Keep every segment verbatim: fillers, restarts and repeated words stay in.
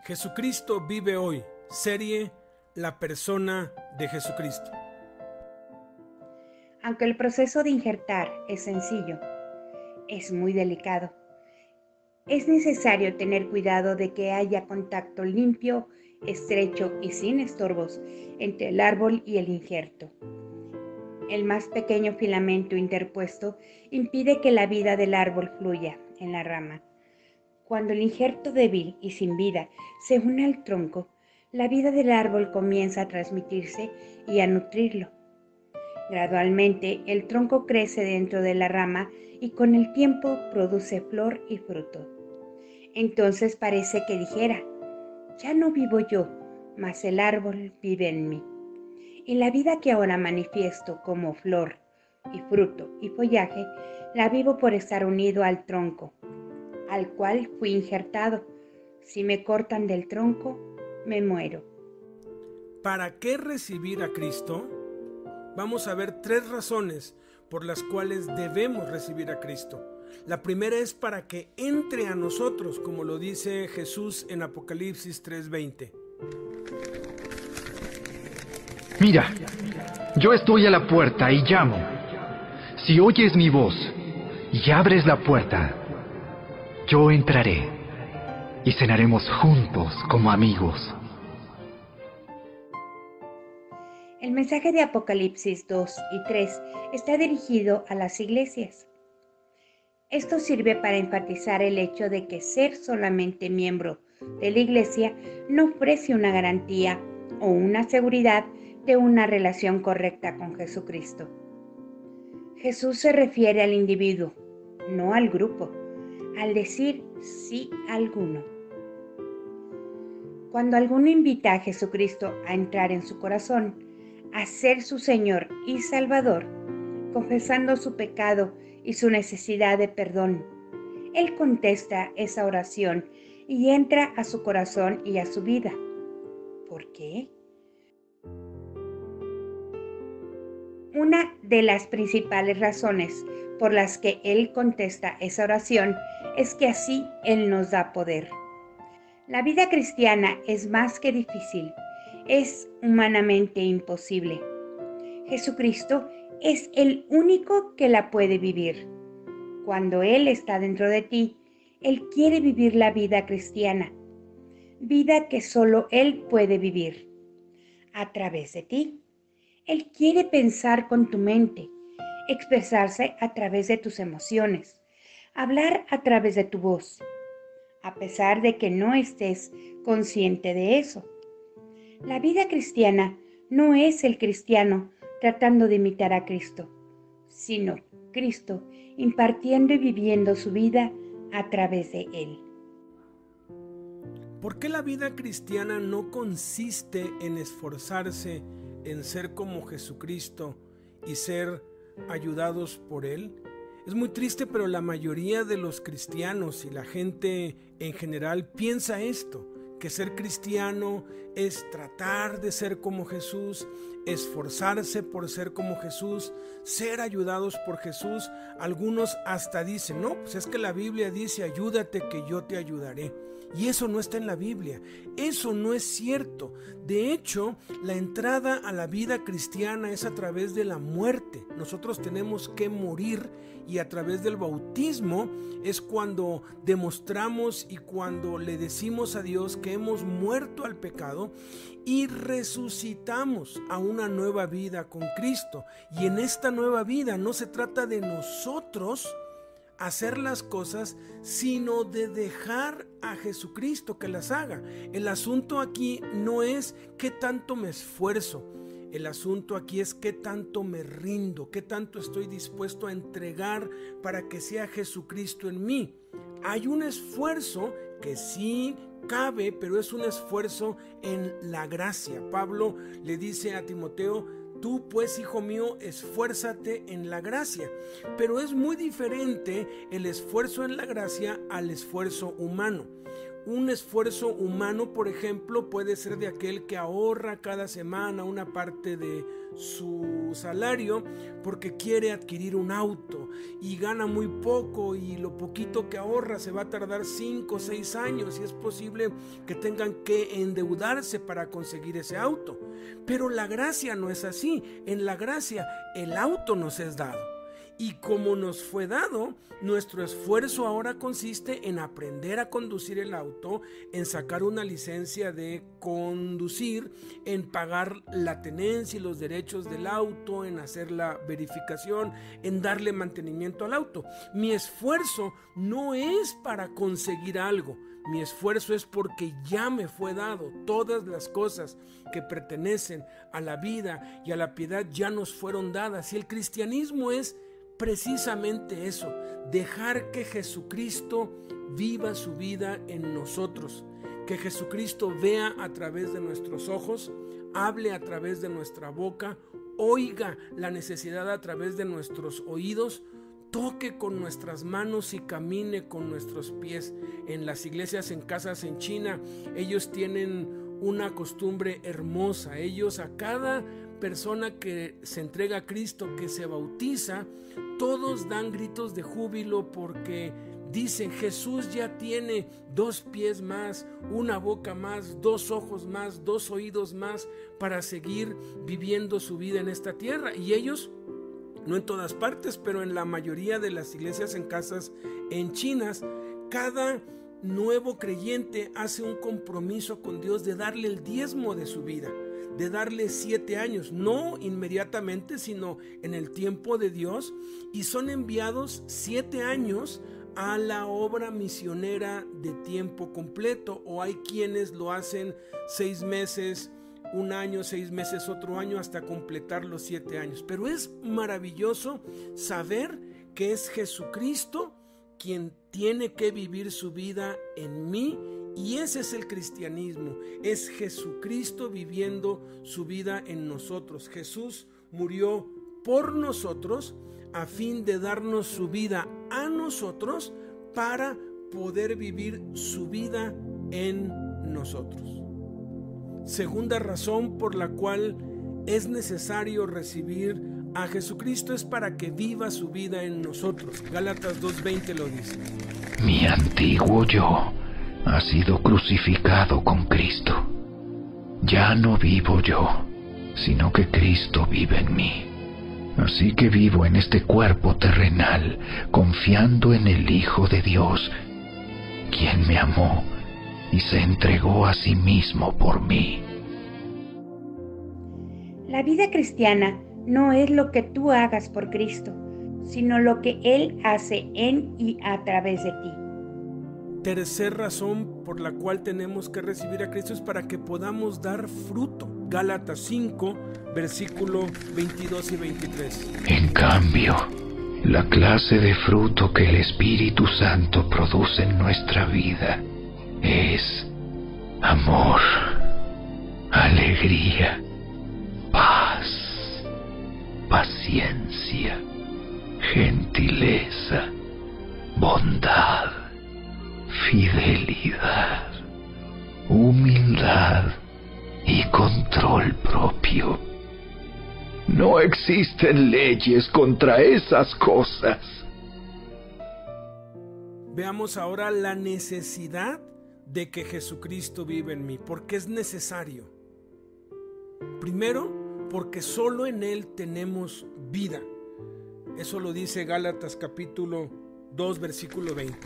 Jesucristo vive hoy. Serie La persona de Jesucristo. Aunque el proceso de injertar es sencillo, es muy delicado. Es necesario tener cuidado de que haya contacto limpio, estrecho y sin estorbos entre el árbol y el injerto. El más pequeño filamento interpuesto impide que la vida del árbol fluya en la rama. Cuando el injerto débil y sin vida se une al tronco, la vida del árbol comienza a transmitirse y a nutrirlo. Gradualmente, el tronco crece dentro de la rama y con el tiempo produce flor y fruto. Entonces parece que dijera: ya no vivo yo, mas el árbol vive en mí. Y la vida que ahora manifiesto como flor y fruto y follaje, la vivo por estar unido al tronco, al cual fui injertado. Si me cortan del tronco, me muero. ¿Para qué recibir a Cristo? Vamos a ver tres razones por las cuales debemos recibir a Cristo. La primera es para que entre a nosotros, como lo dice Jesús en Apocalipsis tres veinte. Mira, yo estoy a la puerta y llamo. Si oyes mi voz y abres la puerta, yo entraré y cenaremos juntos como amigos. El mensaje de Apocalipsis dos y tres está dirigido a las iglesias. Esto sirve para enfatizar el hecho de que ser solamente miembro de la iglesia no ofrece una garantía o una seguridad de una relación correcta con Jesucristo. Jesús se refiere al individuo, no al grupo, al decir sí a alguno. Cuando alguno invita a Jesucristo a entrar en su corazón, a ser su Señor y Salvador, confesando su pecado y su necesidad de perdón, Él contesta esa oración y entra a su corazón y a su vida. ¿Por qué? Una de las principales razones por las que Él contesta esa oración es que así Él nos da poder. La vida cristiana es más que difícil, es humanamente imposible. Jesucristo es el único que la puede vivir. Cuando Él está dentro de ti, Él quiere vivir la vida cristiana, vida que solo Él puede vivir a través de ti. Él quiere pensar con tu mente, expresarse a través de tus emociones, hablar a través de tu voz, a pesar de que no estés consciente de eso. La vida cristiana no es el cristiano tratando de imitar a Cristo, sino Cristo impartiendo y viviendo su vida a través de Él. ¿Por qué la vida cristiana no consiste en esforzarse en ser como Jesucristo y ser ayudados por Él? Es muy triste, pero la mayoría de los cristianos y la gente en general piensa esto, que ser cristiano es tratar de ser como Jesús, esforzarse por ser como Jesús, ser ayudados por Jesús. Algunos hasta dicen: no, pues es que la Biblia dice ayúdate que yo te ayudaré. Y eso no está en la Biblia, eso no es cierto. De hecho, la entrada a la vida cristiana es a través de la muerte. Nosotros tenemos que morir y a través del bautismo es cuando demostramos y cuando le decimos a Dios que hemos muerto al pecado y resucitamos a una nueva vida con Cristo. Y en esta nueva vida no se trata de nosotros hacer las cosas, sino de dejar a Jesucristo que las haga. El asunto aquí no es qué tanto me esfuerzo, el asunto aquí es qué tanto me rindo, qué tanto estoy dispuesto a entregar para que sea Jesucristo en mí. Hay un esfuerzo que sí cabe, pero es un esfuerzo en la gracia. Pablo le dice a Timoteo: tú pues, hijo mío, esfuérzate en la gracia. Pero es muy diferente el esfuerzo en la gracia al esfuerzo humano. Un esfuerzo humano, por ejemplo, puede ser de aquel que ahorra cada semana una parte de su salario porque quiere adquirir un auto y gana muy poco, y lo poquito que ahorra se va a tardar cinco o seis años y es posible que tengan que endeudarse para conseguir ese auto. Pero la gracia no es así. En la gracia el auto nos es dado. Y como nos fue dado, nuestro esfuerzo ahora consiste en aprender a conducir el auto, en sacar una licencia de conducir, en pagar la tenencia y los derechos del auto, en hacer la verificación, en darle mantenimiento al auto. Mi esfuerzo no es para conseguir algo. Mi esfuerzo es porque ya me fue dado. Todas las cosas que pertenecen a la vida y a la piedad ya nos fueron dadas. Y el cristianismo es precisamente eso, dejar que Jesucristo viva su vida en nosotros, que Jesucristo vea a través de nuestros ojos, hable a través de nuestra boca, oiga la necesidad a través de nuestros oídos, toque con nuestras manos y camine con nuestros pies. En las iglesias, en casas en China, ellos tienen una costumbre hermosa. Ellos, a cada persona que se entrega a Cristo, que se bautiza, todos dan gritos de júbilo porque dicen: Jesús ya tiene dos pies más, una boca más, dos ojos más, dos oídos más para seguir viviendo su vida en esta tierra. Y ellos, no en todas partes, pero en la mayoría de las iglesias en casas en China, cada nuevo creyente hace un compromiso con Dios de darle el diezmo de su vida, de darle siete años, no inmediatamente, sino en el tiempo de Dios, y son enviados siete años a la obra misionera de tiempo completo, o hay quienes lo hacen seis meses, un año, seis meses, otro año, hasta completar los siete años. Pero es maravilloso saber que es Jesucristo quien tiene que vivir su vida en mí, y ese es el cristianismo, es Jesucristo viviendo su vida en nosotros. Jesús murió por nosotros a fin de darnos su vida a nosotros para poder vivir su vida en nosotros. Segunda razón por la cual es necesario recibir a Jesucristo es para que viva su vida en nosotros. Gálatas dos veinte lo dice. Mi antiguo yo ha sido crucificado con Cristo. Ya no vivo yo, sino que Cristo vive en mí. Así que vivo en este cuerpo terrenal, confiando en el Hijo de Dios, quien me amó y se entregó a sí mismo por mí. La vida cristiana no es lo que tú hagas por Cristo, sino lo que Él hace en y a través de ti. Tercer razón por la cual tenemos que recibir a Cristo es para que podamos dar fruto. Gálatas cinco, versículo veintidós y veintitrés. En cambio, la clase de fruto que el Espíritu Santo produce en nuestra vida es amor, alegría, paz, paciencia, gentileza, bondad, fidelidad, humildad y control propio. No existen leyes contra esas cosas. Veamos ahora la necesidad de que Jesucristo vive en mí. ¿Por qué es necesario? Primero, porque solo en Él tenemos vida. Eso lo dice Gálatas capítulo dos, versículo veinte.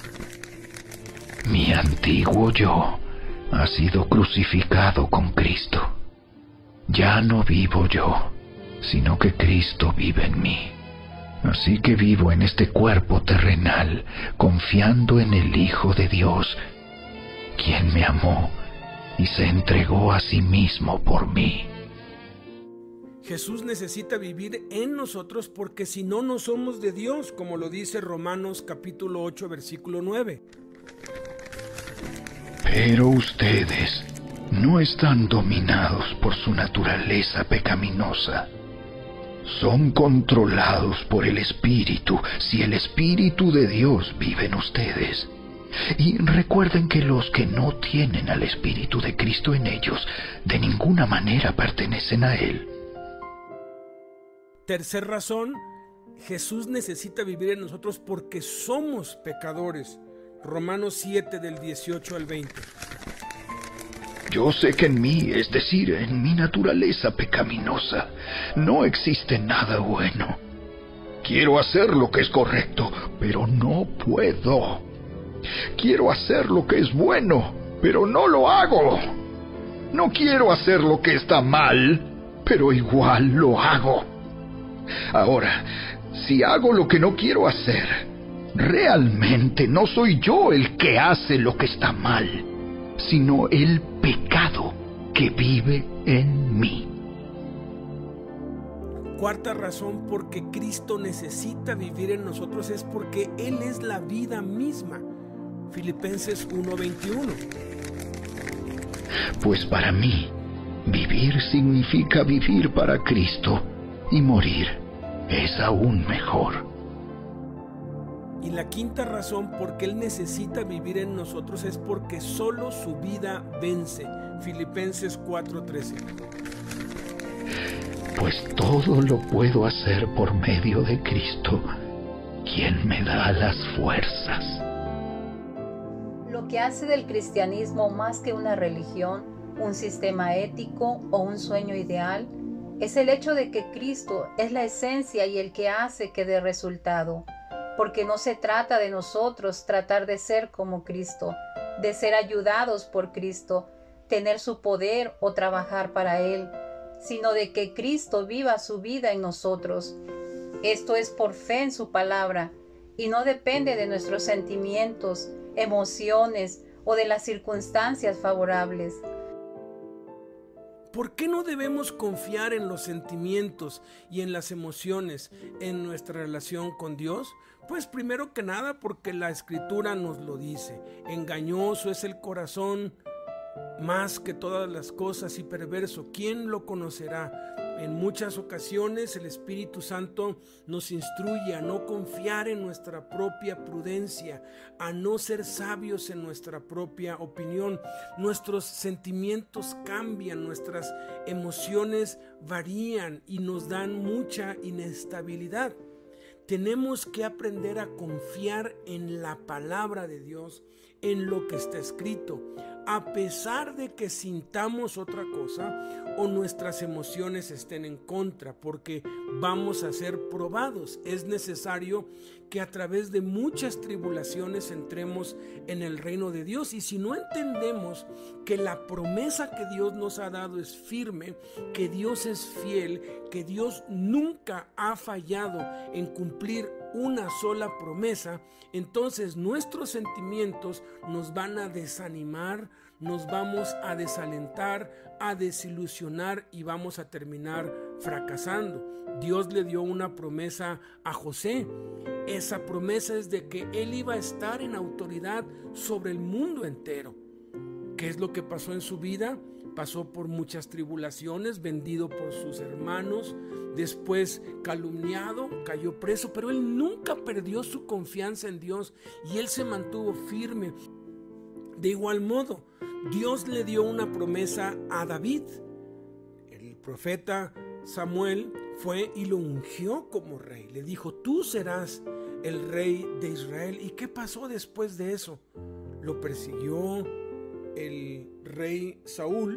Mi antiguo yo ha sido crucificado con Cristo. Ya no vivo yo, sino que Cristo vive en mí. Así que vivo en este cuerpo terrenal, confiando en el Hijo de Dios, quien me amó y se entregó a sí mismo por mí. Jesús necesita vivir en nosotros porque si no, no somos de Dios, como lo dice Romanos capítulo ocho, versículo nueve. Pero ustedes no están dominados por su naturaleza pecaminosa. Son controlados por el Espíritu, si el Espíritu de Dios vive en ustedes. Y recuerden que los que no tienen al Espíritu de Cristo en ellos, de ninguna manera pertenecen a Él. Tercer razón, Jesús necesita vivir en nosotros porque somos pecadores. Romanos siete del dieciocho al veinte. Yo sé que en mí, es decir, en mi naturaleza pecaminosa, no existe nada bueno. Quiero hacer lo que es correcto, pero no puedo. Quiero hacer lo que es bueno, pero no lo hago. No quiero hacer lo que está mal, pero igual lo hago. Ahora, si hago lo que no quiero hacer, realmente no soy yo el que hace lo que está mal, sino el pecado que vive en mí. Cuarta razón por que Cristo necesita vivir en nosotros es porque Él es la vida misma. Filipenses uno veintiuno. Pues para mí, vivir significa vivir para Cristo, y morir es aún mejor. Y la quinta razón por que Él necesita vivir en nosotros es porque solo su vida vence. Filipenses cuatro trece. Pues todo lo puedo hacer por medio de Cristo, quien me da las fuerzas. Lo que hace del cristianismo más que una religión, un sistema ético o un sueño ideal, es el hecho de que Cristo es la esencia y el que hace que dé resultado. Porque no se trata de nosotros tratar de ser como Cristo, de ser ayudados por Cristo, tener su poder o trabajar para Él, sino de que Cristo viva su vida en nosotros. Esto es por fe en su palabra y no depende de nuestros sentimientos, emociones o de las circunstancias favorables. ¿Por qué no debemos confiar en los sentimientos y en las emociones en nuestra relación con Dios? Pues primero que nada porque la Escritura nos lo dice. Engañoso es el corazón más que todas las cosas y perverso. ¿Quién lo conocerá? En muchas ocasiones el Espíritu Santo nos instruye a no confiar en nuestra propia prudencia, a no ser sabios en nuestra propia opinión. Nuestros sentimientos cambian, nuestras emociones varían y nos dan mucha inestabilidad. Tenemos que aprender a confiar en la palabra de Dios, en lo que está escrito, a pesar de que sintamos otra cosa o nuestras emociones estén en contra, porque vamos a ser probados. Es necesario que a través de muchas tribulaciones entremos en el reino de Dios, y si no entendemos que la promesa que Dios nos ha dado es firme, que Dios es fiel, que Dios nunca ha fallado en cumplir una sola promesa, entonces nuestros sentimientos nos van a desanimar, nos vamos a desalentar, a desilusionar y vamos a terminar fracasando. Dios le dio una promesa a José. Esa promesa es de que él iba a estar en autoridad sobre el mundo entero. ¿Qué es lo que pasó en su vida? Pasó por muchas tribulaciones, vendido por sus hermanos, después calumniado, cayó preso, pero él nunca perdió su confianza en Dios y él se mantuvo firme. De igual modo, Dios le dio una promesa a David. El profeta Samuel fue y lo ungió como rey. Le dijo: tú serás el rey de Israel. ¿Y qué pasó después de eso? Lo persiguió el rey Saúl,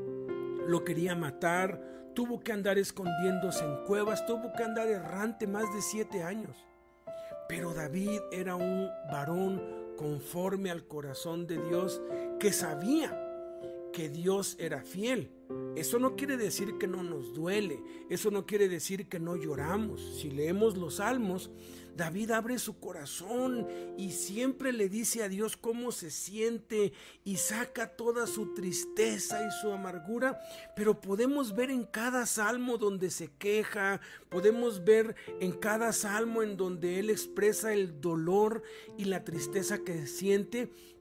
lo quería matar, tuvo que andar escondiéndose en cuevas, tuvo que andar errante más de siete años. Pero David era un varón conforme al corazón de Dios, que sabía que Dios era fiel. Eso no quiere decir que no nos duele, eso no quiere decir que no lloramos. Si leemos los salmos, David abre su corazón y siempre le dice a Dios cómo se siente y saca toda su tristeza y su amargura, pero podemos ver en cada salmo donde se queja, podemos ver en cada salmo en donde él expresa el dolor y la tristeza que siente,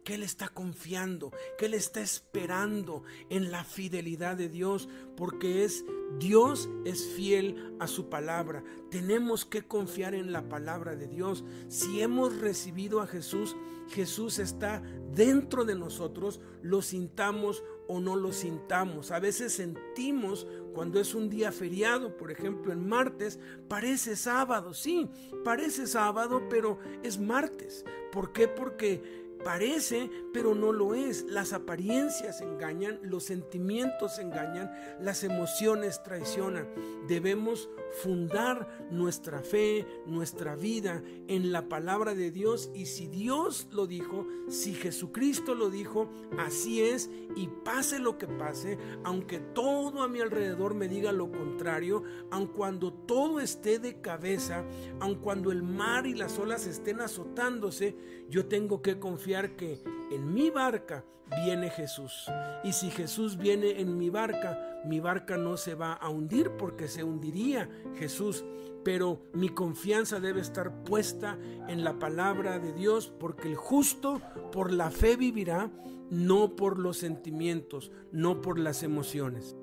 que él está confiando, que él está esperando en la fidelidad de Dios, porque es Dios es fiel a su palabra. Tenemos que confiar en la palabra de Dios. Si hemos recibido a Jesús, Jesús está dentro de nosotros, lo sintamos o no lo sintamos. A veces sentimos cuando es un día feriado, por ejemplo en martes, parece sábado, sí, parece sábado, pero es martes. ¿Por qué? Porque parece, pero no lo es. Las apariencias engañan, los sentimientos engañan, las emociones traicionan. Debemos fundar nuestra fe, nuestra vida en la palabra de Dios, y si Dios lo dijo, si Jesucristo lo dijo, así es, y pase lo que pase, aunque todo a mi alrededor me diga lo contrario, aun cuando todo esté de cabeza, aun cuando el mar y las olas estén azotándose, yo tengo que confiar que en mi barca viene Jesús. Y si Jesús viene en mi barca, mi barca no se va a hundir, porque se hundiría Jesús. Pero mi confianza debe estar puesta en la palabra de Dios, porque el justo por la fe vivirá, no por los sentimientos, no por las emociones.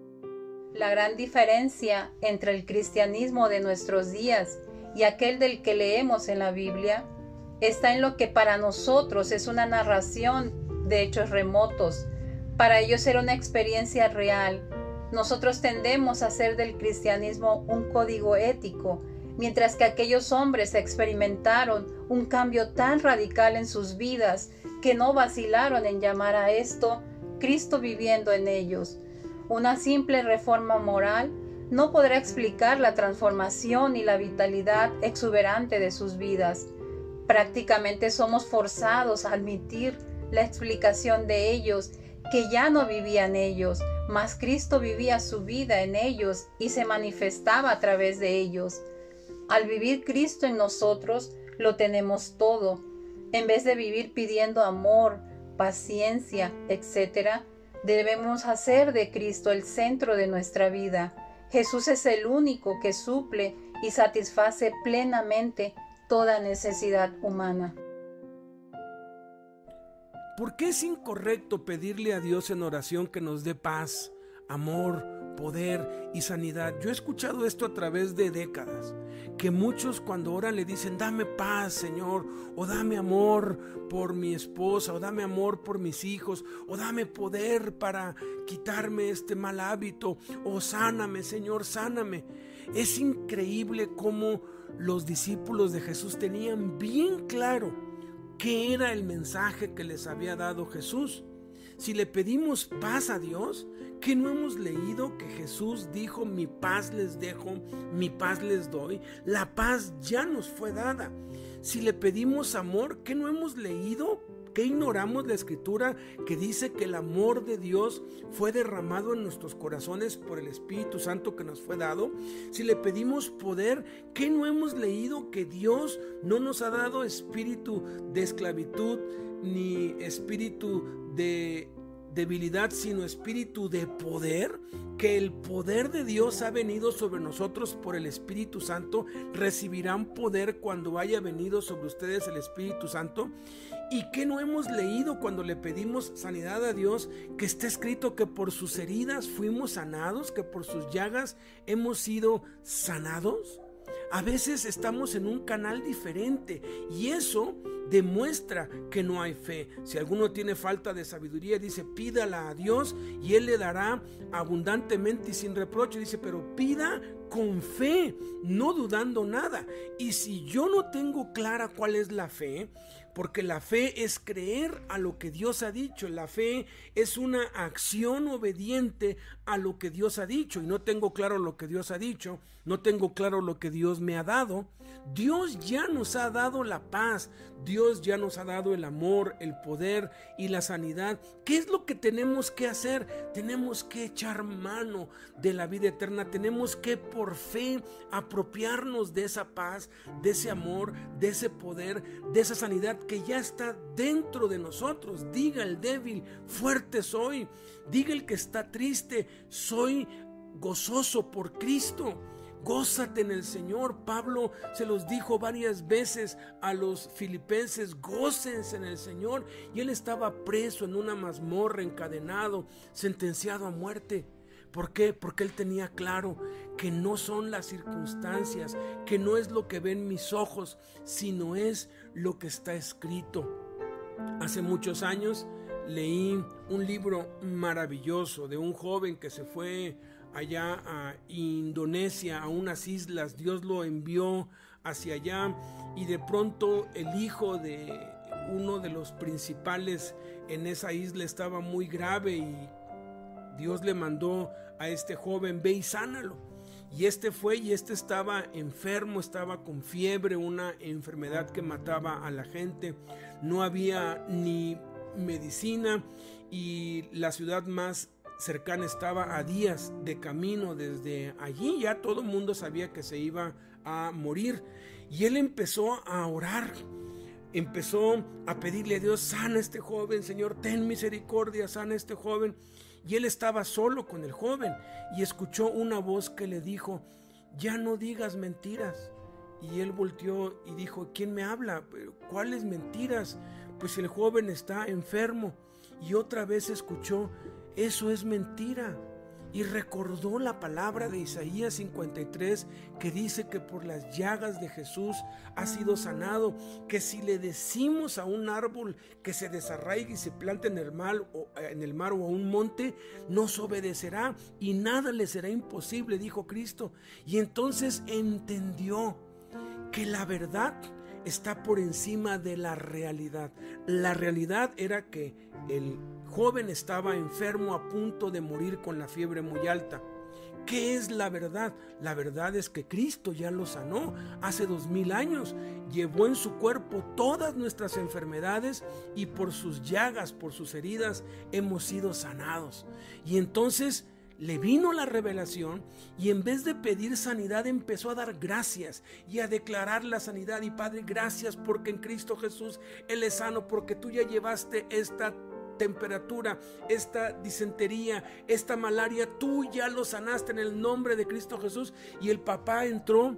La gran diferencia entre el cristianismo de nuestros días y aquel del que leemos en la Biblia está en lo que para nosotros es una narración de hechos remotos. Para ellos era una experiencia real. Nosotros tendemos a hacer del cristianismo un código ético, mientras que aquellos hombres experimentaron un cambio tan radical en sus vidas que no vacilaron en llamar a esto Cristo viviendo en ellos. Una simple reforma moral no podrá explicar la transformación y la vitalidad exuberante de sus vidas. Prácticamente somos forzados a admitir la explicación de ellos, que ya no vivían ellos, mas Cristo vivía su vida en ellos y se manifestaba a través de ellos. Al vivir Cristo en nosotros, lo tenemos todo. En vez de vivir pidiendo amor, paciencia, etcétera, debemos hacer de Cristo el centro de nuestra vida. Jesús es el único que suple y satisface plenamente toda necesidad humana. ¿Por qué es incorrecto pedirle a Dios en oración que nos dé paz, amor, poder y sanidad? Yo he escuchado esto a través de décadas, que muchos cuando oran le dicen: dame paz, Señor, o dame amor por mi esposa, o dame amor por mis hijos, o dame poder para quitarme este mal hábito, o sáname, Señor, sáname. Es increíble cómo los discípulos de Jesús tenían bien claro qué era el mensaje que les había dado Jesús. Si le pedimos paz a Dios, ¿qué no hemos leído que Jesús dijo: mi paz les dejo, mi paz les doy? La paz ya nos fue dada. Si le pedimos amor, ¿qué no hemos leído? ¿Qué ignoramos la Escritura que dice que el amor de Dios fue derramado en nuestros corazones por el Espíritu Santo que nos fue dado? Si le pedimos poder, ¿qué no hemos leído que Dios no nos ha dado espíritu de esclavitud ni espíritu de debilidad, sino espíritu de poder? Que el poder de Dios ha venido sobre nosotros por el Espíritu Santo. Recibirán poder cuando haya venido sobre ustedes el Espíritu Santo. ¿Y qué no hemos leído cuando le pedimos sanidad a Dios? Que está escrito que por sus heridas fuimos sanados, que por sus llagas hemos sido sanados. A veces estamos en un canal diferente y eso demuestra que no hay fe. Si alguno tiene falta de sabiduría, dice: pídala a Dios y Él le dará abundantemente y sin reproche. Dice: pero pida con fe, no dudando nada. Y si yo no tengo clara cuál es la fe, porque la fe es creer a lo que Dios ha dicho, la fe es una acción obediente a lo que Dios ha dicho, y no tengo claro lo que Dios ha dicho, no tengo claro lo que Dios me ha dado. Dios ya nos ha dado la paz, Dios ya nos ha dado el amor, el poder y la sanidad. ¿Qué es lo que tenemos que hacer? Tenemos que echar mano de la vida eterna, tenemos que por fe apropiarnos de esa paz, de ese amor, de ese poder, de esa sanidad que ya está dentro de nosotros. Diga el débil: fuerte soy. Diga el que está triste: soy gozoso por Cristo. Gózate en el Señor. Pablo se los dijo varias veces a los filipenses, gócense en el Señor. Y él estaba preso en una mazmorra, encadenado, sentenciado a muerte. ¿Por qué? Porque él tenía claro que no son las circunstancias, que no es lo que ven mis ojos, sino es lo que está escrito. Hace muchos años leí un libro maravilloso de un joven que se fue allá a Indonesia, a unas islas. Dios lo envió hacia allá y de pronto el hijo de uno de los principales en esa isla estaba muy grave y Dios le mandó a este joven, ve y sánalo. Y este fue y este estaba enfermo, estaba con fiebre, una enfermedad que mataba a la gente. No había ni medicina y la ciudad más cercana estaba a días de camino desde allí. Ya todo el mundo sabía que se iba a morir. Y él empezó a orar. Empezó a pedirle a Dios, sana a este joven, Señor, ten misericordia, sana a este joven. Y él estaba solo con el joven y escuchó una voz que le dijo, ya no digas mentiras. Y él volteó y dijo, ¿quién me habla? ¿Cuáles mentiras? Pues el joven está enfermo. Y otra vez escuchó, eso es mentira. Y recordó la palabra de Isaías cincuenta y tres que dice que por las llagas de Jesús ha sido sanado, que si le decimos a un árbol que se desarraigue y se plante en el mar o, en el mar o a un monte, nos obedecerá y nada le será imposible, dijo Cristo. Y entonces entendió que la verdad está por encima de la realidad. La realidad era que el joven estaba enfermo, a punto de morir con la fiebre muy alta. ¿Qué es la verdad? La verdad es que Cristo ya lo sanó hace dos mil años. Llevó en su cuerpo todas nuestras enfermedades y por sus llagas, por sus heridas, hemos sido sanados. Y entonces le vino la revelación y en vez de pedir sanidad empezó a dar gracias y a declarar la sanidad. Y Padre, gracias porque en Cristo Jesús Él es sano, porque tú ya llevaste esta temperatura, esta disentería, esta malaria, tú ya lo sanaste en el nombre de Cristo Jesús. Y el papá entró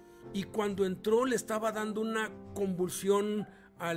y cuando entró le estaba dando una convulsión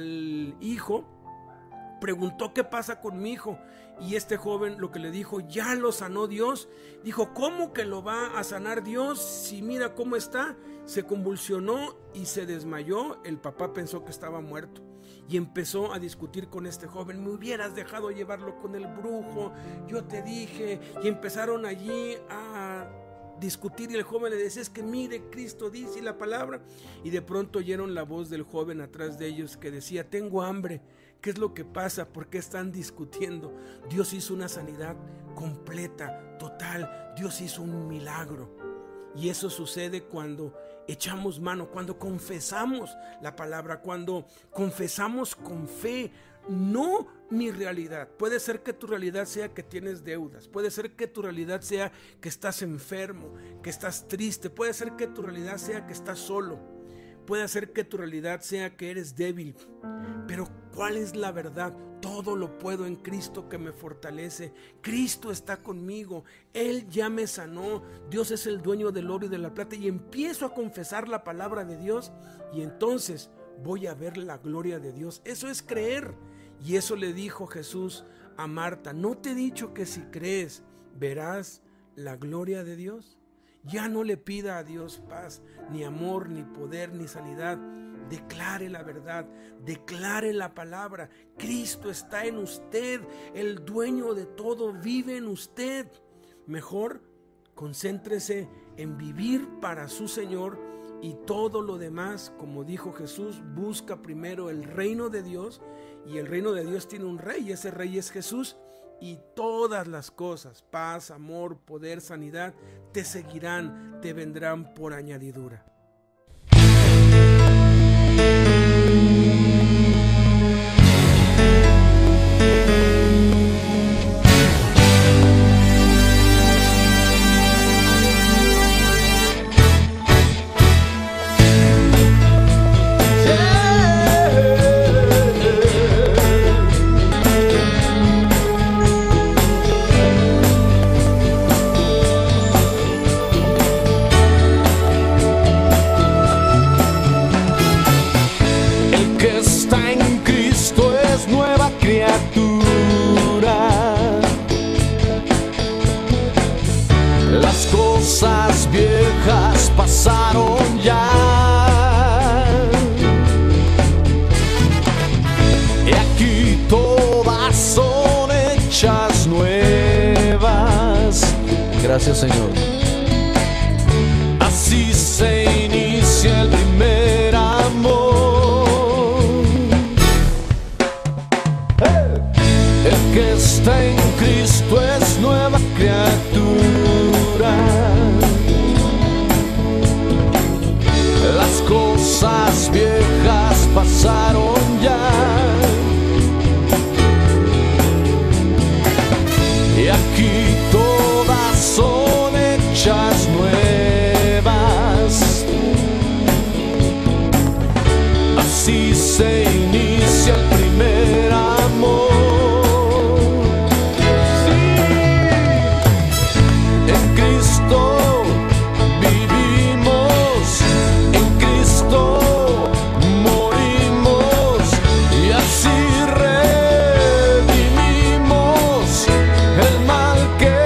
al hijo. Preguntó qué pasa con mi hijo y este joven lo que le dijo, ya lo sanó Dios. Dijo, ¿cómo que lo va a sanar Dios? Si mira cómo está. Se convulsionó y se desmayó. El papá pensó que estaba muerto y empezó a discutir con este joven. Me hubieras dejado llevarlo con el brujo, yo te dije. Y empezaron allí a discutir y el joven le decía, es que mire, Cristo dice la palabra. Y de pronto oyeron la voz del joven atrás de ellos que decía, tengo hambre. ¿Qué es lo que pasa? ¿Por qué están discutiendo? Dios hizo una sanidad completa, total. Dios hizo un milagro. Y eso sucede cuando echamos mano, cuando confesamos la palabra, cuando confesamos con fe, no mi realidad. Puede ser que tu realidad sea que tienes deudas, puede ser que tu realidad sea que estás enfermo, que estás triste, puede ser que tu realidad sea que estás solo, puede ser que tu realidad sea que eres débil. Pero ¿cuál es la verdad? Todo lo puedo en Cristo que me fortalece. Cristo está conmigo. Él ya me sanó. Dios es el dueño del oro y de la plata. Y empiezo a confesar la palabra de Dios. Y entonces voy a ver la gloria de Dios. Eso es creer. Y eso le dijo Jesús a Marta. ¿No te he dicho que si crees verás la gloria de Dios? Ya no le pida a Dios paz, ni amor, ni poder, ni sanidad. Declare la verdad, declare la palabra. Cristo está en usted, el dueño de todo vive en usted. Mejor concéntrese en vivir para su Señor y todo lo demás, como dijo Jesús, busca primero el reino de Dios, y el reino de Dios tiene un rey y ese rey es Jesús. Y todas las cosas, paz, amor, poder, sanidad, te seguirán, te vendrán por añadidura. Gracias, Señor. Así se inicia el primer amor. El que está en Cristo es nueva criatura. Las cosas viejas pasaron ya, y aquí todas son hechas nuevas. Así se inicia el primer amor. Sí, en Cristo vivimos, en Cristo morimos, y así redimimos el mal que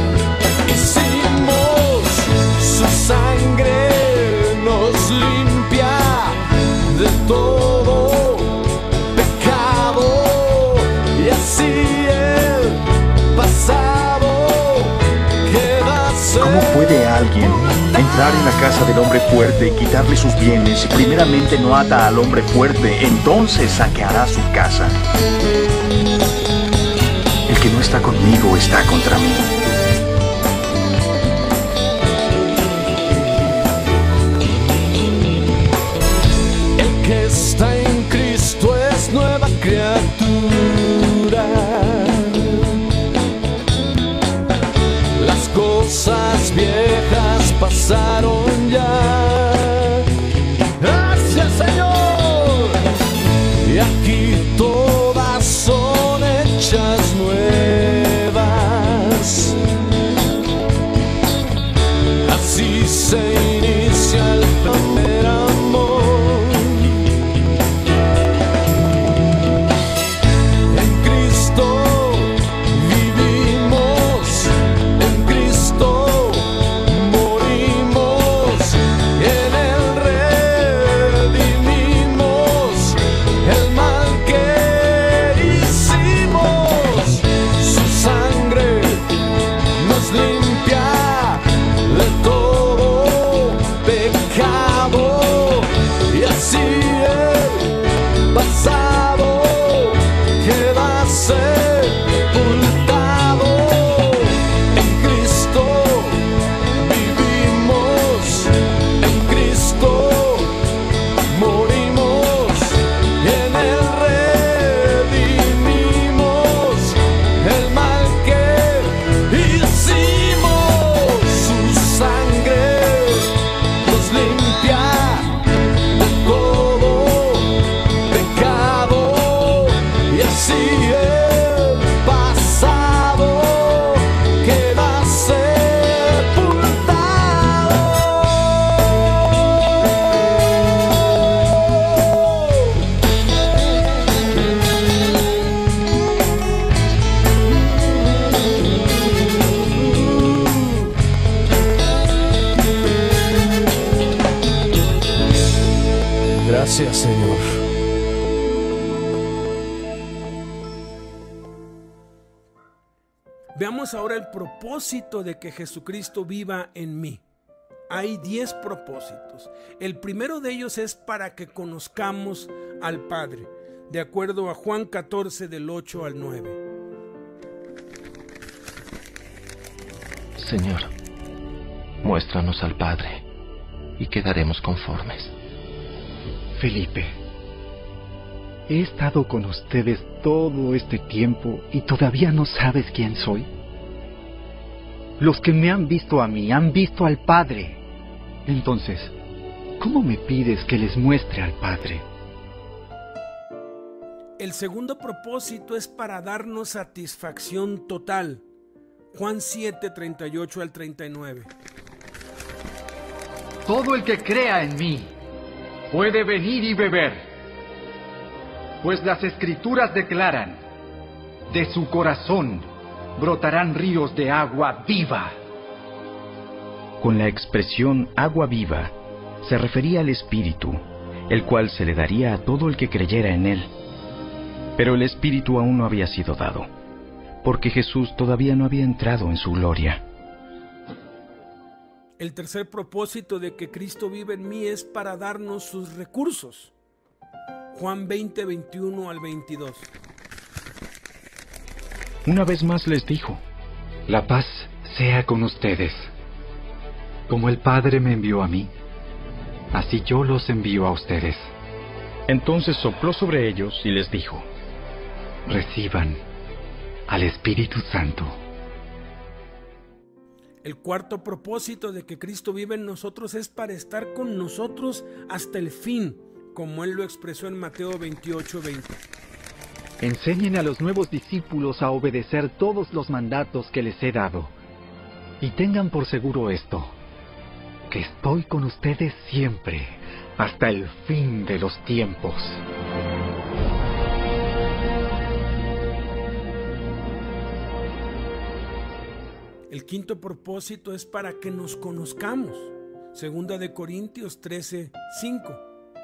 hicimos. Su sangre nos limpia de todo pecado, y así el pasado queda cerca. ¿Cómo puede alguien entrar en la casa del hombre fuerte y quitarle sus bienes si primeramente no ata al hombre fuerte, entonces saqueará su casa? El que no está conmigo está contra mí. El que está en Cristo es nueva criatura. Las cosas viejas pasaron ya. Gracias, Señor. Y aquí todas son hechas nuevas. Así se inicia el primer amor. En Cristo vivimos, en Cristo morimos, en Él redimimos el mal que hicimos. Su sangre nos limpia de todo pecado, y así el pasado queda sepultado. En Cristo vivimos, en Cristo morimos, y en Él redimimos el mal que hicimos. Su sangre nos limpia de todo pecado, y así el pasado queda sepultado. Gracias, Señor. Veamos ahora el propósito de que Jesucristo viva en mí. Hay diez propósitos. El primero de ellos es para que conozcamos al Padre, de acuerdo a Juan catorce del ocho al nueve. Señor, muéstranos al Padre y quedaremos conformes. Felipe, he estado con ustedes todo este tiempo y todavía no sabes quién soy. Los que me han visto a mí han visto al Padre. Entonces, ¿cómo me pides que les muestre al Padre? El segundo propósito es para darnos satisfacción total. Juan siete, treinta y ocho al treinta y nueve. Todo el que crea en mí puede venir y beber, pues las Escrituras declaran, de su corazón brotarán ríos de agua viva. Con la expresión agua viva se refería al Espíritu, el cual se le daría a todo el que creyera en él. Pero el Espíritu aún no había sido dado, porque Jesús todavía no había entrado en su gloria. El tercer propósito de que Cristo vive en mí es para darnos sus recursos. Juan veinte, veintiuno al veintidós. Una vez más les dijo: la paz sea con ustedes. Como el Padre me envió a mí, así yo los envío a ustedes. Entonces sopló sobre ellos y les dijo: reciban al Espíritu Santo. El cuarto propósito de que Cristo vive en nosotros es para estar con nosotros hasta el fin, como Él lo expresó en Mateo veintiocho, veinte. Enseñen a los nuevos discípulos a obedecer todos los mandatos que les he dado. Y tengan por seguro esto, que estoy con ustedes siempre, hasta el fin de los tiempos. El quinto propósito es para que nos conozcamos. Segunda de Corintios trece, cinco.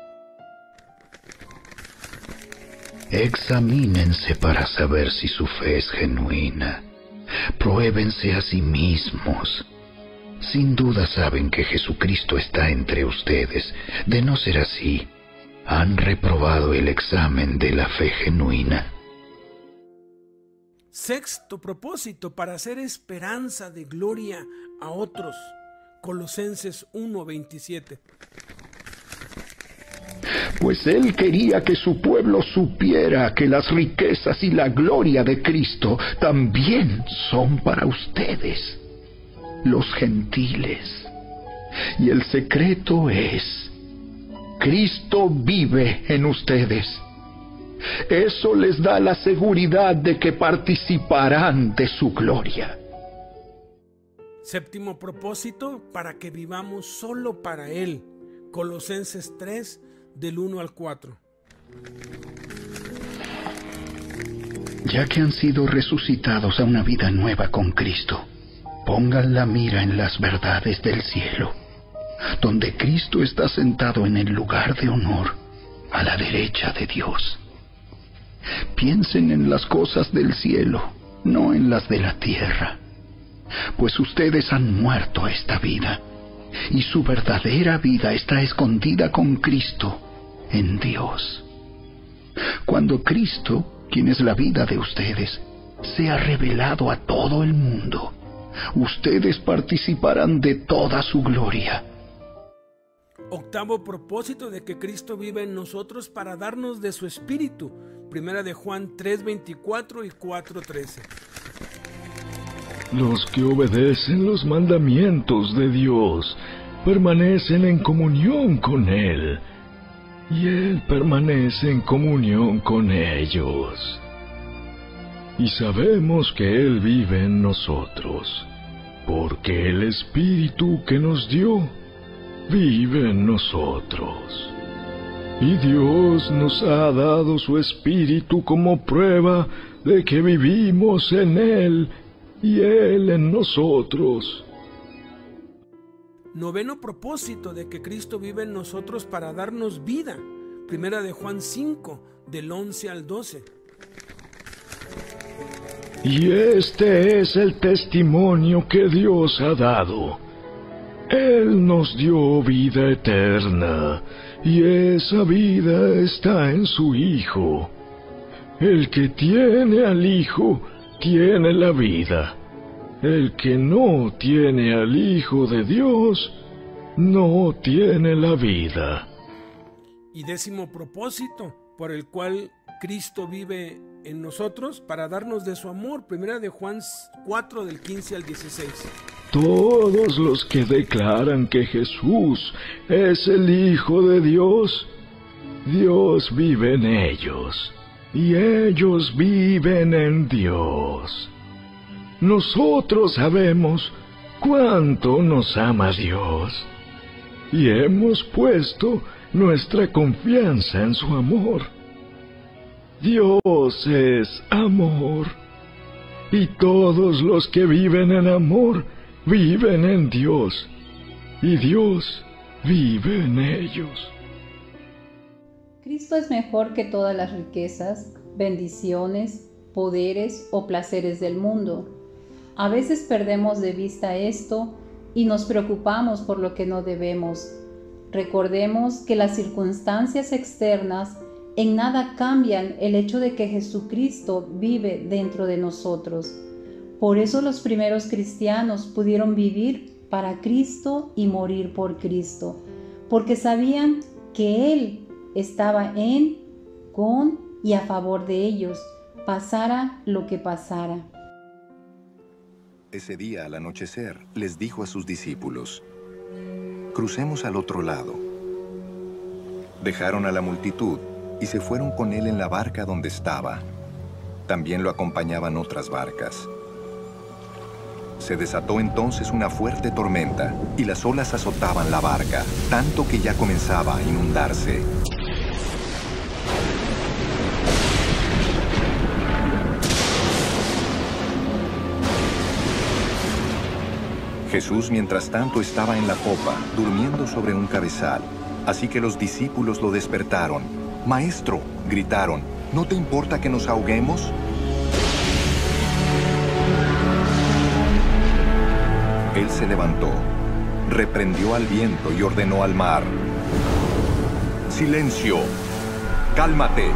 Examínense para saber si su fe es genuina. Pruébense a sí mismos. Sin duda saben que Jesucristo está entre ustedes. De no ser así, han reprobado el examen de la fe genuina. Sexto propósito, para hacer esperanza de gloria a otros. Colosenses uno, veintisiete. Pues Él quería que su pueblo supiera que las riquezas y la gloria de Cristo también son para ustedes, los gentiles. Y el secreto es: Cristo vive en ustedes. Eso les da la seguridad de que participarán de su gloria. Séptimo propósito, para que vivamos solo para Él. Colosenses tres, del uno al cuatro. Ya que han sido resucitados a una vida nueva con Cristo, pongan la mira en las verdades del cielo, donde Cristo está sentado en el lugar de honor, a la derecha de Dios. Piensen en las cosas del cielo, no en las de la tierra, pues ustedes han muerto a esta vida, y su verdadera vida está escondida con Cristo en Dios. Cuando Cristo, quien es la vida de ustedes, sea revelado a todo el mundo, ustedes participarán de toda su gloria. Octavo propósito de que Cristo vive en nosotros para darnos de su Espíritu. Primera de Juan tres, veinticuatro y cuatro, trece. Los que obedecen los mandamientos de Dios permanecen en comunión con Él, y Él permanece en comunión con ellos. Y sabemos que Él vive en nosotros, porque el Espíritu que nos dio vive en nosotros. Y Dios nos ha dado su Espíritu como prueba de que vivimos en Él y Él en nosotros. Noveno propósito de que Cristo vive en nosotros para darnos vida. Primera de Juan cinco, del once al doce. Y este es el testimonio que Dios ha dado. Él nos dio vida eterna, y esa vida está en su Hijo. El que tiene al Hijo tiene la vida. El que no tiene al Hijo de Dios no tiene la vida. Y décimo propósito por el cual Cristo vive en nosotros, para darnos de su amor. Primera de Juan cuatro, del quince al dieciséis. Todos los que declaran que Jesús es el Hijo de Dios, Dios vive en ellos, y ellos viven en Dios. Nosotros sabemos cuánto nos ama Dios, y hemos puesto nuestra confianza en su amor. Dios es amor, y todos los que viven en amor viven en Dios, y Dios vive en ellos. Cristo es mejor que todas las riquezas, bendiciones, poderes o placeres del mundo. A veces perdemos de vista esto y nos preocupamos por lo que no debemos. Recordemos que las circunstancias externas en nada cambian el hecho de que Jesucristo vive dentro de nosotros. Por eso los primeros cristianos pudieron vivir para Cristo y morir por Cristo, porque sabían que Él estaba en, con y a favor de ellos, pasara lo que pasara. Ese día, al anochecer, les dijo a sus discípulos: «Crucemos al otro lado». Dejaron a la multitud y se fueron con él en la barca donde estaba. También lo acompañaban otras barcas. Se desató entonces una fuerte tormenta y las olas azotaban la barca, tanto que ya comenzaba a inundarse. Jesús, mientras tanto, estaba en la popa, durmiendo sobre un cabezal. Así que los discípulos lo despertaron. «Maestro», gritaron, «¿no te importa que nos ahoguemos?». Él se levantó, reprendió al viento y ordenó al mar: «Silencio, cálmate».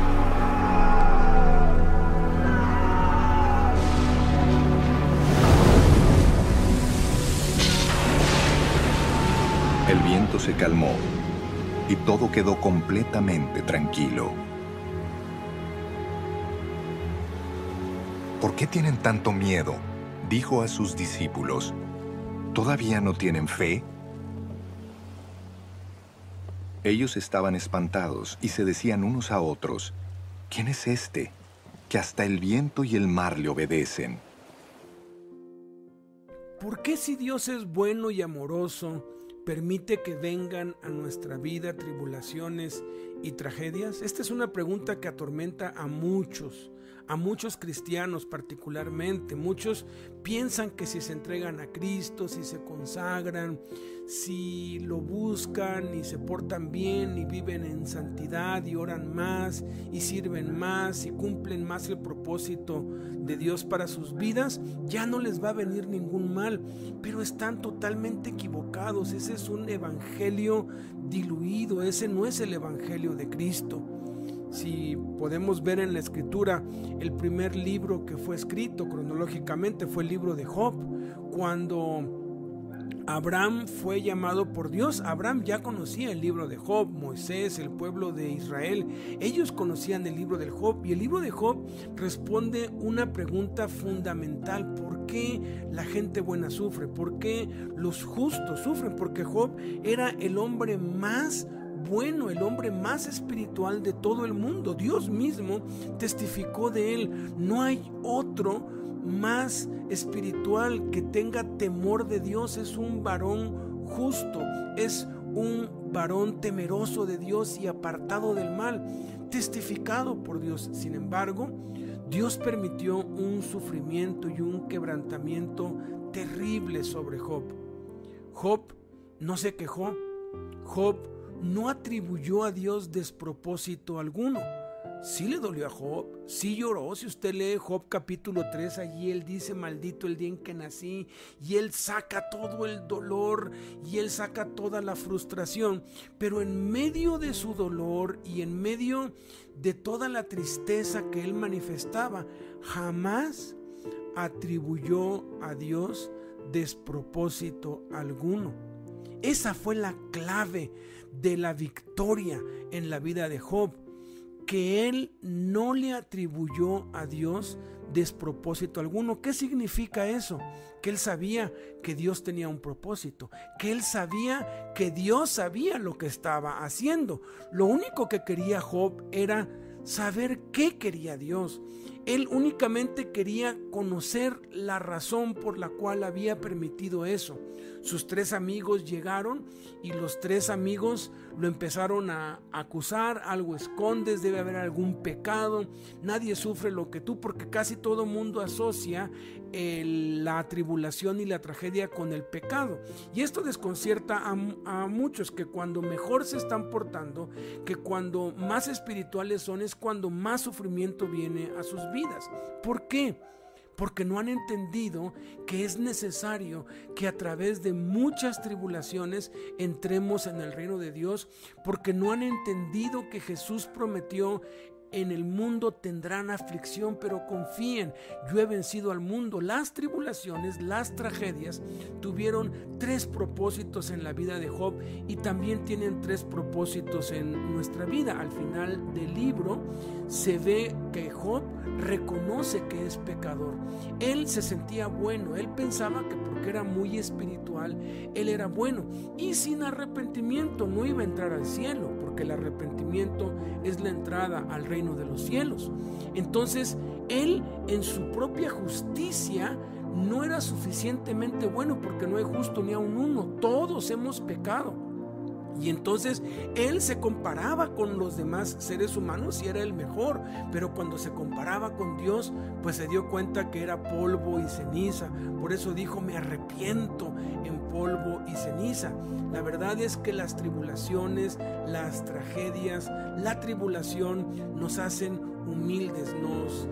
El viento se calmó y todo quedó completamente tranquilo. «¿Por qué tienen tanto miedo?», dijo a sus discípulos. ¿Todavía no tienen fe? Ellos estaban espantados y se decían unos a otros: «¿Quién es este, que hasta el viento y el mar le obedecen?». ¿Por qué, si Dios es bueno y amoroso, permite que vengan a nuestra vida tribulaciones y tragedias? Esta es una pregunta que atormenta a muchos, a muchos cristianos particularmente. Muchos piensan que si se entregan a Cristo, si se consagran, si lo buscan y se portan bien y viven en santidad y oran más y sirven más y cumplen más el propósito de Dios para sus vidas, ya no les va a venir ningún mal. Pero están totalmente equivocados. Ese es un evangelio diluido, ese no es el evangelio de Cristo. Si podemos ver en la Escritura, el primer libro que fue escrito cronológicamente fue el libro de Job. Cuando Abraham fue llamado por Dios, Abraham ya conocía el libro de Job. Moisés, el pueblo de Israel, ellos conocían el libro del Job, y el libro de Job responde una pregunta fundamental: ¿por qué la gente buena sufre? ¿Por qué los justos sufren? Porque Job era el hombre más bueno, el hombre más espiritual de todo el mundo. Dios mismo testificó de él: no hay otro más espiritual que tenga temor de Dios. Es un varón justo, es un varón temeroso de Dios y apartado del mal, testificado por Dios. Sin embargo, Dios permitió un sufrimiento y un quebrantamiento terrible sobre Job. Job no se quejó. Job no atribuyó a Dios despropósito alguno. Sí le dolió a Job, sí lloró. Si usted lee Job capítulo tres, allí él dice: maldito el día en que nací, y él saca todo el dolor y él saca toda la frustración. Pero en medio de su dolor y en medio de toda la tristeza que él manifestaba, jamás atribuyó a Dios despropósito alguno. Esa fue la clave de la victoria en la vida de Job, que él no le atribuyó a Dios despropósito alguno. ¿Qué significa eso? Que él sabía que Dios tenía un propósito, que él sabía que Dios sabía lo que estaba haciendo. Lo único que quería Job era saber qué quería Dios. Él únicamente quería conocer la razón por la cual había permitido eso. Sus tres amigos llegaron y los tres amigos lo empezaron a acusar: algo escondes, debe haber algún pecado, nadie sufre lo que tú, porque casi todo mundo asocia el, la tribulación y la tragedia con el pecado. Y esto desconcierta a, a muchos, que cuando mejor se están portando, que cuando más espirituales son, es cuando más sufrimiento viene a sus vidas. ¿Por qué? porque no han entendido que es necesario que a través de muchas tribulaciones entremos en el reino de Dios, porque no han entendido que Jesús prometió: en el mundo tendrán aflicción, pero confíen, yo he vencido al mundo. Las tribulaciones, las tragedias tuvieron tres propósitos en la vida de Job y también tienen tres propósitos en nuestra vida. Al final del libro se ve que Job reconoce que es pecador. Él se sentía bueno, él pensaba que porque era muy espiritual, él era bueno, y sin arrepentimiento no iba a entrar al cielo, porque el arrepentimiento es la entrada al reino de los cielos. Entonces él, en su propia justicia, no era suficientemente bueno, porque no hay justo ni a un uno, todos hemos pecado. Y entonces él se comparaba con los demás seres humanos y era el mejor, pero cuando se comparaba con Dios, pues se dio cuenta que era polvo y ceniza. Por eso dijo: me arrepiento en polvo y ceniza. La verdad es que las tribulaciones, las tragedias, la tribulación nos hacen humildes, nos,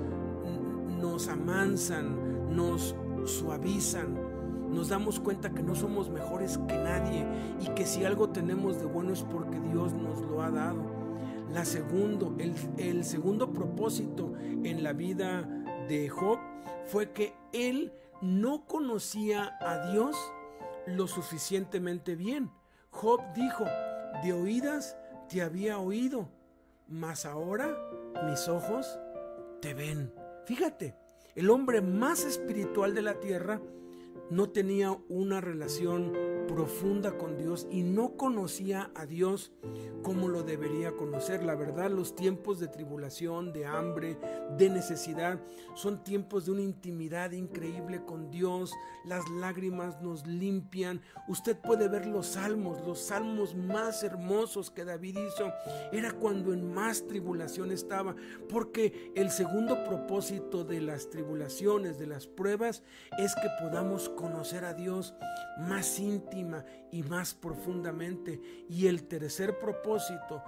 nos amansan, nos suavizan. Nos damos cuenta que no somos mejores que nadie y que si algo tenemos de bueno es porque Dios nos lo ha dado. La segundo, el, el segundo propósito en la vida de Job fue que él no conocía a Dios lo suficientemente bien. Job dijo: de oídas te había oído, mas ahora mis ojos te ven. Fíjate, el hombre más espiritual de la tierra no tenía una relación profunda con Dios y no conocía a Dios como lo debería conocer. La verdad, los tiempos de tribulación, de hambre, de necesidad, son tiempos de una intimidad increíble con Dios. Las lágrimas nos limpian. Usted puede ver los salmos, los salmos más hermosos que David hizo, era cuando en más tribulación estaba, porque el segundo propósito de las tribulaciones, de las pruebas, es que podamos conocer a Dios más íntima y más profundamente. Y el tercer propósito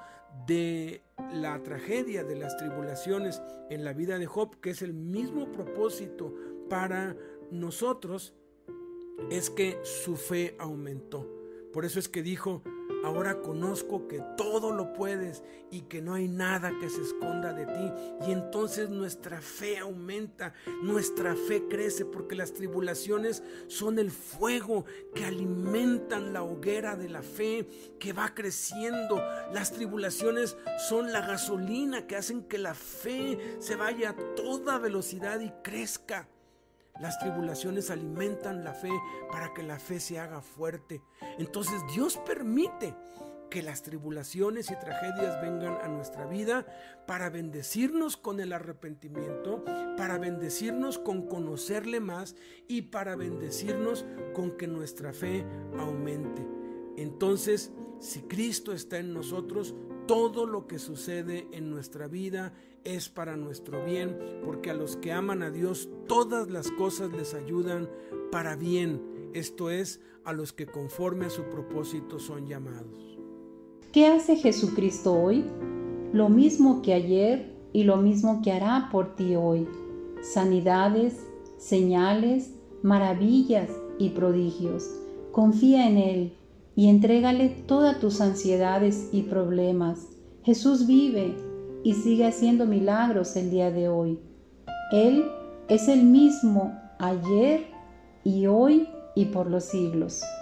de la tragedia, de las tribulaciones en la vida de Job, que es el mismo propósito para nosotros, es que su fe aumentó. Por eso es que dijo: ahora conozco que todo lo puedes y que no hay nada que se esconda de ti. Y entonces nuestra fe aumenta, nuestra fe crece, porque las tribulaciones son el fuego que alimentan la hoguera de la fe que va creciendo. Las tribulaciones son la gasolina que hacen que la fe se vaya a toda velocidad y crezca. Las tribulaciones alimentan la fe para que la fe se haga fuerte. Entonces Dios permite que las tribulaciones y tragedias vengan a nuestra vida para bendecirnos con el arrepentimiento, para bendecirnos con conocerle más y para bendecirnos con que nuestra fe aumente. Entonces, si Cristo está en nosotros, todo lo que sucede en nuestra vida es para nuestro bien, porque a los que aman a Dios todas las cosas les ayudan para bien, esto es, a los que conforme a su propósito son llamados. ¿Qué hace Jesucristo hoy? Lo mismo que ayer y lo mismo que hará por ti hoy. Sanidades, señales, maravillas y prodigios. Confía en Él y entrégale todas tus ansiedades y problemas. Jesús vive y sigue haciendo milagros el día de hoy. Él es el mismo ayer y hoy y por los siglos.